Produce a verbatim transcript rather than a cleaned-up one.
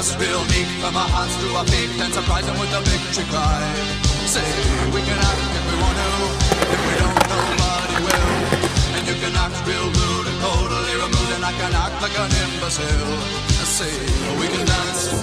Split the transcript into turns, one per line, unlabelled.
dress real neat from our hearts to our feet and surprise them with a victory cry. Say, we can act if we want to, if we don't, nobody will. And you can act real rude and totally removed, and I can act like an imbecile. Say, we can dance